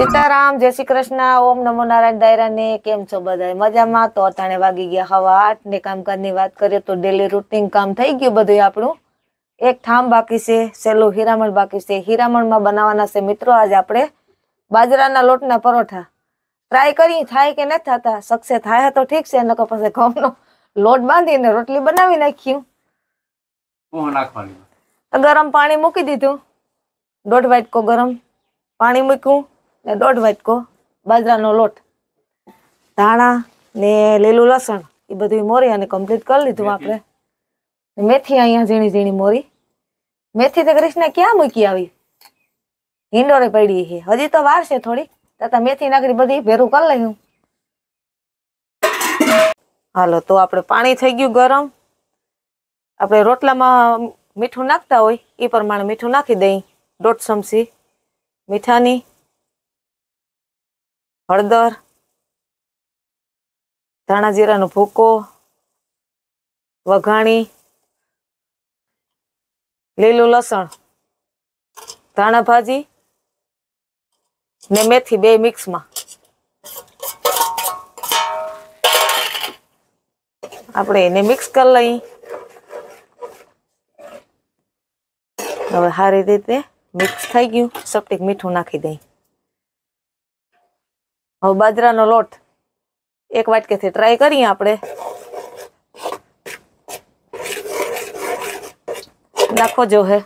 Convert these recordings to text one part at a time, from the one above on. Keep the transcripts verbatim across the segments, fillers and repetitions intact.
सीताराम जय श्री कृष्ण ओम नमो नारायण दायरा ने केम छो बधाय मजामां। तो अटाणे वागी गया हवा आठ ने कामकाजनी वात करीए तो डेली रूटीन काम थई गयुं बधुं आपणुं। एक ठाम बाकी छे, सेलो हीरामण बाकी छे। हीरामणमां बनाववाना छे मित्रों आज आपणे बाજરાના લોટના પરોઠા। ट्राय करी थाय के न थता, सक्सेस थाय तो ठीक छे, नकर पछी घઉંનો લોટ બાંધીને રોટલી બનાવી નાખ્યું। કોણ નાખવાની? गरम पाणी मूकी दीधुं, दौड़ वाटको गरम पाणी मूक्युं ने दौड़ वाटको बाજરાનો લોટ, धाणा ने લીલું લસણ એ બધું મોરી અને કમ્પ્લીટ કરી લીધું આપણે। मेथी અહીંયા ઝીણી ઝીણી मोरी। मेथी तो कृष्ण क्या मूकी આવી? हिंडोरे पड़ी है, हजी तो वार से थोड़ी तथा मेथी नाखी बधी भेरू कर लईं। हालो तो आपणे पाणी थई गयुं गरम। आपणे रोटलामां मीठुं नाखता होय ए प्रमाणे मीठुं नाखी दई। दौड़ चमची मीठानी, हळदर, धाणा जीरानो भूको, वघाणी, લીલું લસણ, ધાણા ભાજી ने मेथी बे मिक्स में आपणे एने मिक्स कर लई। हवे सारी रीते मिक्स थई गयुं। सपटीक मीठुं नाखी दई। हवे बाજરાનો લોટ एक वाटकेथी ट्राय करीए आपणे। नाखो जो है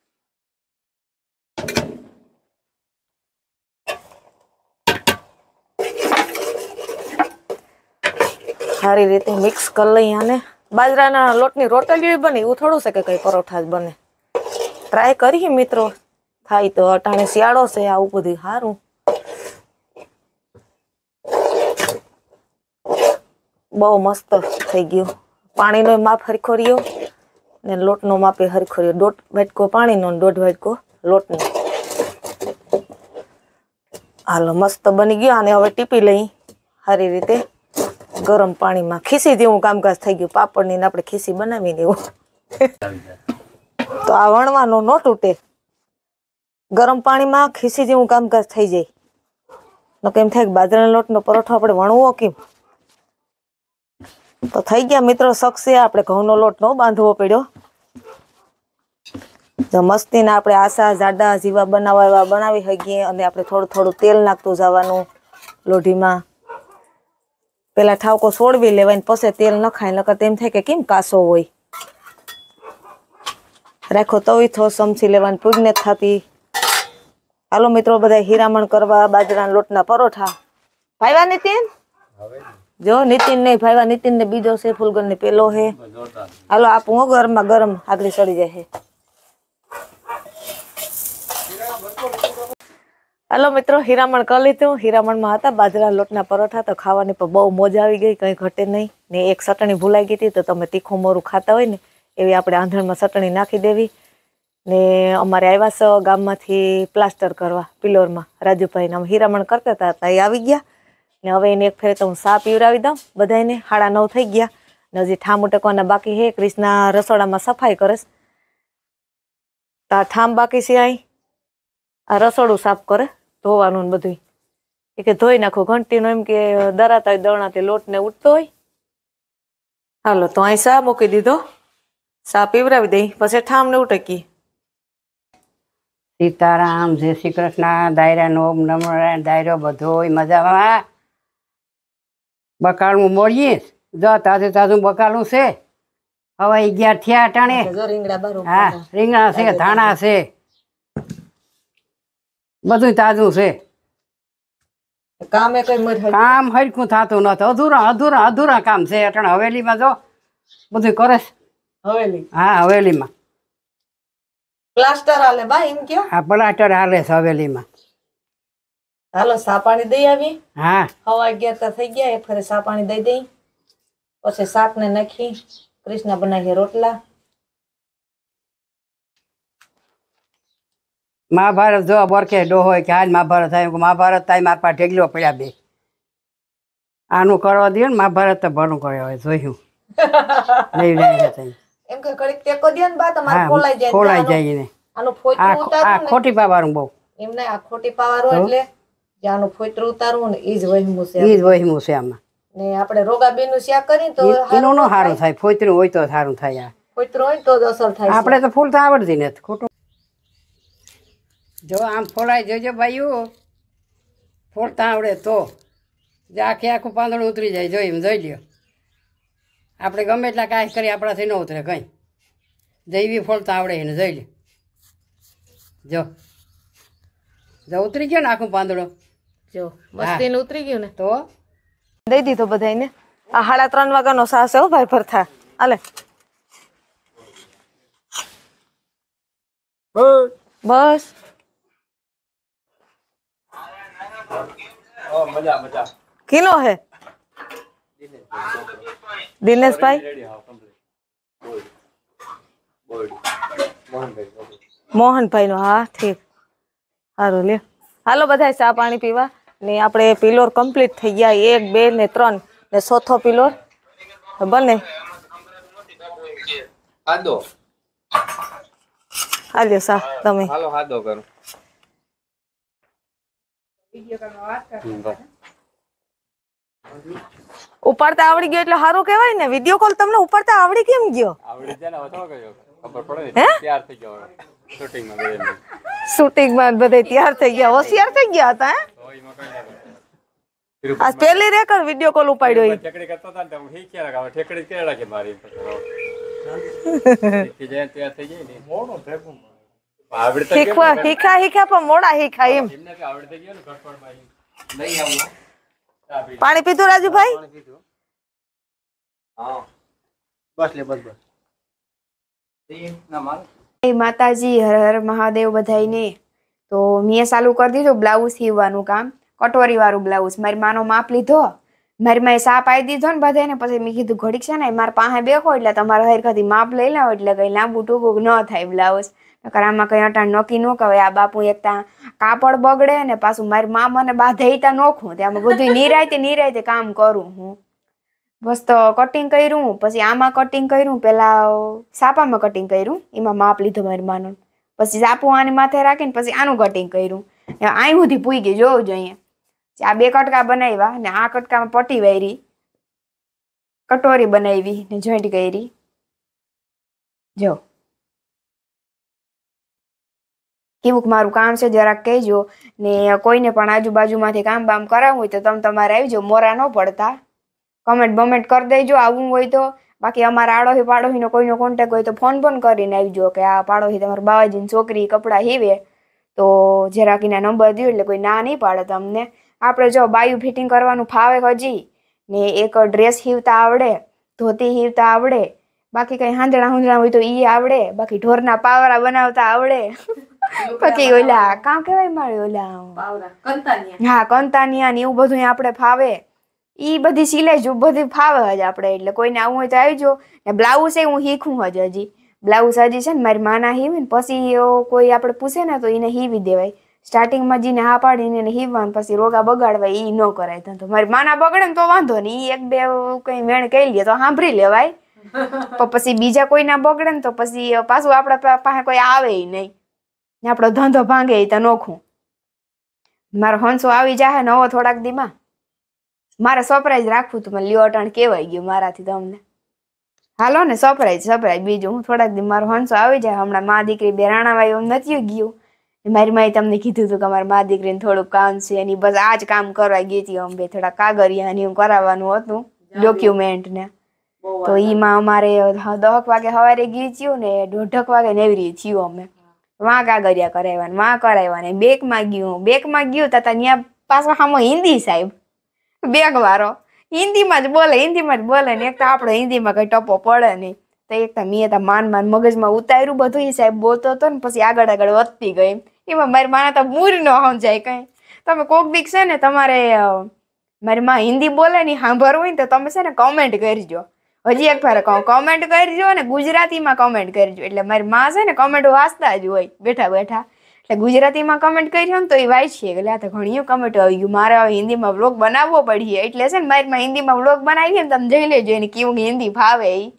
सारी रीते मिक्स कर लई। आने बाજરાના લોટની રોટલીઓ बने एवुं थोड़ुं छे के कई परोठा ज बने। ट्राय करीए मित्रों, थाय तो अटाणे शियाळो छे आवुं बधुं सारुं। बहु मस्त थई गयुं। पाणीनो माप हरखो रह्यो ने लोटनो मापे हरखो रह्यो। दौड़ वाटको पाणीनो ने दौड़ वाटको लोटनो। हालो मस्त बनी गयो। आने हवे टीपी लई सारी रीते गरम पानी में। खीसी जेवुं कामकाज थई गयुं। पापड़नी ने आपणे खीसी बनावीने एवुं। तो आ वणवानो न तूटे। गरम पानी में खीसी जेवुं कामकाज थई जाय। न केम थाय बाજરાના લોટનો પરોઠો આપણે વણવો કેમ? तो थई गया मित्रों सक्से। आपणे घઉંનો લોટ न बांधवो पड्यो। तो मस्तीना आपणे आशा जाडा जीवा बनावा एवा बनावी શકીએ। અને આપણે થોડું થોડું તેલ નાખતું જવાનું લોઢીમાં। પેલા ઠાવકો છોડવી લેવાય પછી તેલ નખાય, નકર તેમ થાય કે કેમ કાસો હોય। રાખો તવીથો ચમચી લેવાની પૂજ ને થાતી। હાલો મિત્રો બધા હીરામણ કરવા બાજરાના લોટના પરોઠા। ભાઈવા નીતિન जो नितिन नहीं भाईवा नितिन ने बीजो से फूलगन ने पेलो है। हालो आप गरम में गरम आगली सड़ी जाए है। हालो मित्रों हीरामण कर लीधुं। हीरामण में हता बाजरा लोटना परोठा। तो खावानी पर बहु मजा आई गई, कहीं घटे नहीं ने। एक चटणी भूलाई गई थी तो तमे तीखुं मोरुं खाता होय ने एवी आपणे आंधणमां चटणी नाखी देवी ने। अमारे आव्या छे गाममांथी प्लास्टर करवा पिलोरमा राजूभाई ने। हीरामण करता था तो ए आवी गया ने। हवे एने एक फेरे तो हूँ सा पीवरावी दऊं बधाने। साड़ा नौ थई गया ने हजी ठाम उटकवाना बाकी है। कृष्णा रसोडामां सफाई करेस तो आ ठाम बाकी छे। आई आ रसोडું साफ करे धोवानुं ने बधुं ए के धोई नाखो घंटीनो एम के दराता होय दवणाते लोट ने उठतो होय। हालो तो અહીં सा मूकी दीधो, सा पीवरावी दई पछी ठाम ने उटकी। सीताराम जय श्री कृष्ण दायरा ओम नमो नारायण दायरो बधोय मजामां। बकालू मोड़ीए जो ताजे ताजू बकालू से। हवा अगियार थया अटाणे। हाँ રીંગણા છે, ધાણા છે, બધું તાજું છે। કામે કઈ મત કામ હરખું થાતું નતું। અધૂરા અધૂરા અધૂરા કામ છે અટાણે। હવેલીમાં જો બધું કરે છે। હવેલી હા હવેલીમાં પ્લાસ્ટર હાલે બા એમ કયો। આ પ્લાસ્ટર હાલે છે હવેલીમાં। हालो सा पानी दई आवी। हाँ हवा अगियार थई गया। एक फेरे सा पानी दई दई पछी शाक ने नाखी कृष्णा बनावीए रोटला। महाभारत जो बरके डोहो के आज महाभारत थाय। महाभारत थाय मार पा ढेगलो पड्या बे। आनु करवा दियो ने महाभारत तो भणुं करे होय जोयुं नहीं जाय थाय एम के कड़ीक टेको दियो ने बा तमारे खोलाई जाय। खोलाई जाय ने आनो फोटो उतारो ने। आ खोटी पावाळું બહુ એમને આ ખોટી પાવારો એટલે જ્યાંનું ફોતરું ઉતારવું ને ઈ જ વહેમું છે એ જ વહીમું છે આમાં ને આપણે રોગાબીનું શાક કરીએ તો એનું ન સારું થાય ફોતરું હોય તો સારું થાય આ ફોતરું હોય તો જ અસર થાય છે. આપણે તો ફૂલ તો આવડતી નથી ખોટું જો આમ ફોલાઈ જોજો ભાઈઓ ફોલતા આવડે તો જે આખે આખું પાંદડું ઉતરી જાય જોઈ જોઈ લ્યો આપણે ગમે એટલા કાંઈ કરી આપણાથી ન ઉતરે કંઈ જૈવી ફોલતા આવડે એને જોઈ લે જો જો ઉતરી ગયો ને આખું પાંદડો જો મસ્તીને ઉતરી ગયું ને તો દઈ દીધો બધાને. આ સાડા ત્રણ વાગ્યાનો સાસ હો ભાઈ ભરથા હાલે બસ મજા મજા કિલો હે દિનેશભાઈ મોહનભાઈ નો હા ઠીક સારું લ્યો હાલો બધા ચા પાણી પીવા ને આપણે પિલોર કમ્પ્લીટ થઈ ગયા એક બે ને ત્રણ ને ચોથો પિલોર બને હાદો હાલ્યો સા તમે હાલો હાદો કરો ઉપાડતા આવડી ગયો એટલે સારું કહેવાય ને. વિડીયો કોલ તમને ઉપાડતા આવડી કેમ ગયો? આવડી જાય ને વધો ગયો ખબર પડે ને તૈયાર થઈ ગયો શૂટિંગ માં ગયો શૂટિંગ માં બધે તૈયાર થઈ ગયા હોશિયાર થઈ ગયા હતા હે તો ઈ મકાઈ આજ પહેલી રેકર્ડ વિડીયો કોલ ઉપાડ્યો ઈ ઠેકડી કરતા હતા ને તો હું ઠીક લગાવ ઠેકડી કે લાગે મારી પછી જાય તૈયાર થઈ જાય ને મોડો થેકું આવડે તો શીખવા શીખા શીખા પણ મોડા શીખા એમ એમને કે આવડે થઈ ગયો ને ઘટપડ માં નહીં આવું પાણી પીધું રાજુભાઈ? હા બસ લે બસ બસ ના માર જય માતાજી, હર હર મહાદેવ બધાયને. તો મેં ચાલુ કરી દીધું બ્લાઉઝ સીવવાનું કામ, કટોરી વાળું બ્લાઉઝ. મારી માનો માપ લીધો, મારી માએ સાપ આવી દીધો ને બધાને. પછી મેં કીધું ઘડીક છે ને મારા પાસે બેઠો એટલે તમારે હરખાથી માપ લઈ લાવો એટલે કઈ લાંબુ ટૂંકું ન થાય બ્લાઉઝ. નકર આમાં કઈ અટાણ નક્કી ન કહેવાય. આ બાપુ એક ત્યાં કાપડ બગડે ને પાછું મારી મા મને બાંધે ત્યાં નોખું ત્યાં બધું નિરાયતે નિરાયતે કામ કરું હું. બસ તો કટિંગ કર્યું, પછી આમાં કટિંગ કર્યું, પેલા સાપામાં કટિંગ કર્યું, એમાં માપ લીધો મારી માનો. પછી સાપુ આની માથે રાખીને પછી આનું કટિંગ કર્યું. અહીં સુધી પૂઈ ગઈ જોવું જોઈએ. આ બે કટકા બનાવ્યા ને આ કટકામાં પટ્ટી વાયરી, કટોરી બનાવી ને જોઈન્ટ કરી. જો કેવું મારું કામ છે જરાક કહેજો ને. કોઈને પણ આજુબાજુમાંથી કામ બામ કરાવવું હોય તો તમે તમારે આવી જાઓ, મોરા ન પડતા. કમેન્ટ બમેન્ટ કરી દેજો આવવું હોય તો. બાકી અમારા આડોહી પાડોહીનો કોઈનો કોન્ટેક્ટ હોય તો ફોન પણ કરીને આવજો કે આ પાડોહી તમારા બાવાજીની છોકરી કપડાં હીવે તો જરાક એના નંબર દો એટલે કોઈ ના નહીં પાડે તમને. આપણે જો બાયું ફિટિંગ કરવાનું ફાવે હજી ને એક ડ્રેસ હીવતા આવડે, ધોતી હીવતા આવડે, બાકી કઈ હાંધણા હુંધણા હોય તો ઈ આવડે, બાકી ઢોરના પાવરા બનાવતા આવડે, બાકી ઓલા કામ કેવાય મારે ઓલા હા કંતાનિયા ને એવું બધું આપણે ફાવે. ઈ બધી સિલાઈ જો બધી ફાવે જ આપણે. એટલે કોઈને આવું હોય તો આવજો. ને બ્લાઉઝ એ હું શીખું જ હજી. બ્લાઉઝ હજી છે ને મારી માના હીવી ને પછી કોઈ આપણે પૂછે ને તો એને હીવી દેવાય. સ્ટાર્ટિંગમાં જીને હા પાડીને એને હીવવાનું પછી રોગા બગાડવાય ઈ ન કરાય. તો મારી માના બગડે ને તો વાંધો નહીં, ઈ એક બે કઈ વેણ કહી લે તો સાંભળી લેવાય. પણ પછી બીજા કોઈના બગડે ને તો પછી પાછું આપણા પાસે કોઈ આવે નહીં ને આપણો ધંધો ભાંગે તો નોખું. મારો હંસો આવી જાય નવો થોડાક દીમાં. મારે સરપ્રાઈઝ રાખવું તું, મને લ્યો અટાણ કેવાય ગયું મારાથી તમને. હાલો ને સરપ્રાઈઝ સરપ્રાઈઝ બીજું હું થોડાક દી મારો હંસો આવી જાય. હમણાં મા દીકરી બે રાણાવાય એમ નથી ગયું. મારી માએ તમને કીધું હતું કે અમારા મા દીકરીને થોડુંક કામ છે એની બસ આ જ કામ કરવા ગઈ હતી. અમે બે થોડા કાગળિયા ને એવું કરાવવાનું હતું ડોક્યુમેન્ટ ને. તો એમાં અમારે દહક વાગે સવારે ગઈ થયું ને દોઢક વાગે નેવરી થયું. અમે વાં કાગળિયા કરાવ્યા ને વાં કરાવ્યા ને બેકમાં ગયું બેકમાં ગયું તા ત્યાં પાછો સામો હિન્દી સાહેબ બેગ વાળો હિન્દીમાં જ બોલે હિન્દીમાં જ બોલે ને એક તો આપણે હિન્દીમાં કઈ ટપો પડે નહીં. તો એક તો મેં તો માન માન મગજમાં ઉતાર્યું બધું. એ સાહેબ બોલતો હતો ને પછી આગળ આગળ વધતી ગઈ. એમાં મારી માને તો મૂર ન સમજાય કઈ. તમે કોક દીક છે ને તમારે મારી માં હિન્દી બોલે ને સાંભળવું હોય ને તો તમે છે ને કમેન્ટ કરજો. હજી એક ફેર કહું કમેન્ટ કરજો ને ગુજરાતીમાં કમેન્ટ કરજો. એટલે મારી માં છે ને કમેન્ટ વાંચતા જ હોય બેઠા બેઠા. એટલે ગુજરાતીમાં કમેન્ટ કરી ને તો એ વાંચીએ એટલે આ તો ઘણી કમેન્ટ આવી ગયું. મારે હવે હિન્દીમાં વ્લોગ બનાવવો પડીએ એટલે છે ને મારી માં હિન્દીમાં વ્લોગ બનાવીએ ને તમે જોઈ લેજો એને કેવું હિન્દી ફાવે.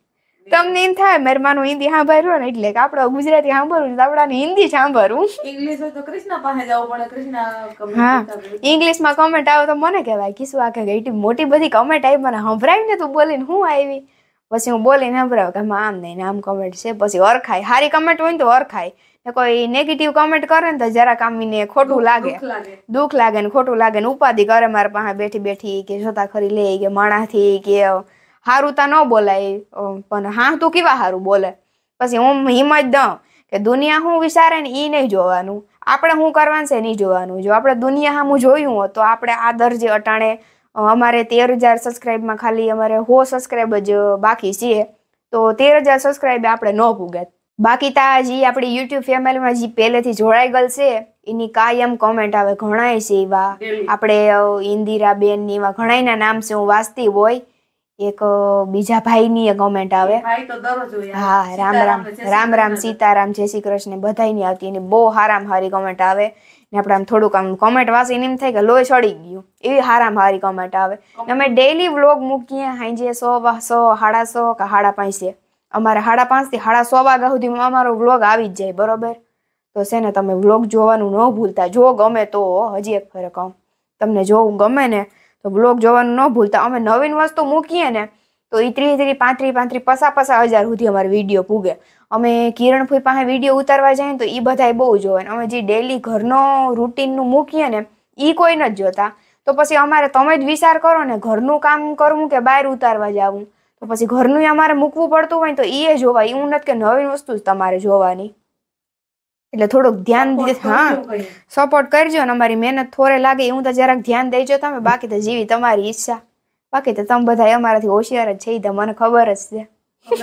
તમને એમ થાય મહેરબાનું હિન્દી સાંભળ્યું ને એટલે કે આપણે ગુજરાતી સાંભળવું તો આપણાને હિન્દી સાંભળવું. ઇંગ્લિશ હોય તો કૃષ્ણ પાસે જવું પડે. કૃષ્ણ હા ઇંગ્લિશમાં કમેન્ટ આવે તો મને કહેવાય કિસ્સું આ કે એટલી મોટી બધી કમેન્ટ આવી મને સંભળાવી ને તું બોલીને હું આવી. પછી હું બોલીને સંભળાવ કે આમ નહીં આમ કમેન્ટ છે. પછી ઓળખાય સારી કમેન્ટ હોય ને તો ઓળખાય ને કોઈ નેગેટિવ કમેન્ટ કરે ને તો જરાક આમીને ખોટું લાગે દુઃખ લાગે ને ખોટું લાગે ને ઉપાધિ કરે મારા પાસે બેઠી બેઠી કે જોતા ખરી લે કે માણાથી કે હારું તા ન બોલાય પણ હા તું કેવા હારું બોલે. પછી હું હિંમત દઉં કે દુનિયા શું વિચારે ને એ નહીં જોવાનું આપણે શું કરવાનું છે નહીં જોવાનું. જો આપણે દુનિયા સામું જોયું હોત તો આપણે આ દરજે અટાણે અમારે તેર હજાર સબસ્ક્રાઈબમાં ખાલી અમારે હો સબસ્ક્રાઈબ જ બાકી છે તો તેર હજાર સબસ્ક્રાઈબ આપણે ન ભૂગત. બાકી તા જે આપણી યુટ્યુબ ફેમિલીમાં જે પહેલેથી જોડાઈ ગયેલ છે એની કાયમ કોમેન્ટ આવે ઘણાય છે એવા આપણે ઇન્દિરાબેન ની એવા ઘણાયના નામ છે હું વાંચતી હોય. એક બીજા ભાઈની કમેન્ટ આવે હા રામ રામ રામ રામ સીતારામ જય શ્રી કૃષ્ણ બધાની આવતી એની બહુ હારામ હારી કમેન્ટ આવે ને આપણે આમ થોડુંક આમ કોમેન્ટ વાંચીને એમ થાય કે લોહી ચડી ગયું એવી હારામ હારી કમેન્ટ આવે. અમે ડેઈલી વ્લોગ મૂકીએ હાંજે સો સો સાડા સો કે સાડા પાંચે અમારે સાડા પાંચ થી સાડા સો વાગ્યા સુધી અમારો વ્લોગ આવી જ જાય બરોબર. તો છે ને તમે વ્લોગ જોવાનું ન ભૂલતા. જો ગમે તો હજી એક ફરક કહું તમને જો ગમે ને તો વ્લોગ જોવાનું ન ભૂલતા. અમે નવીન વસ્તુ મૂકીએ ને તો એ ત્રીસ ત્રીસ પાંત્રીસ પાંત્રીસ પચાસ પચાસ હજાર સુધી અમારે વિડીયો પૂગે. અમે કિરણભાઈ પાસે વિડીયો ઉતારવા જાય ને તો એ બધા બહુ જોવે. અમે જે ડેઈલી ઘરનો રૂટીનનું મૂકીએ ને એ કોઈ નથી જોતા. તો પછી અમારે તમે જ વિચાર કરો ને ઘરનું કામ કરવું કે બહાર ઉતારવા જવું તો પછી ઘરનું અમારે મૂકવું પડતું હોય તો એ જોવાય. એવું નથી કે નવીન વસ્તુ જ તમારે જોવાની. એટલે થોડુંક ધ્યાન હા સપોર્ટ કરજો ને અમારી મહેનત થોડે લાગે એવું તો જરાક ધ્યાન દેજો તમે. બાકી તો જેવી તમારી ઈચ્છા. બાકી તો તમે બધા અમારાથી હોશિયાર જ છે એ તો મને ખબર જ છે.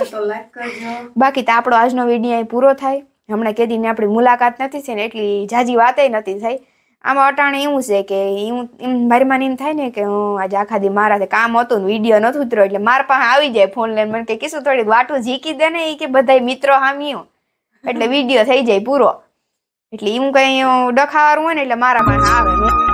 બાકી તો આપણો આજનો વિડીયો અહીં પૂરો થાય. હમણાં કેદીને આપણી મુલાકાત નથી થઈ ને એટલી જાજી વાતે નથી થઈ. આમાં અટાણે એવું છે કે એવું એમ મારી મને એમ થાય ને કે હું આજે આખા દી મારાથી કામ હતું ને વિડીયો નથી ઉતર્યો એટલે મારા પાસે આવી જાય ફોન લઈને મને કે કીશું થોડીક વાટું ઝીકી દે ને એ કે બધા મિત્રો હામ્યો એટલે વિડીયો થઈ જાય પૂરો. એટલે એવું કઈ ડખાવાનું હોય ને એટલે મારા પાસે આવે.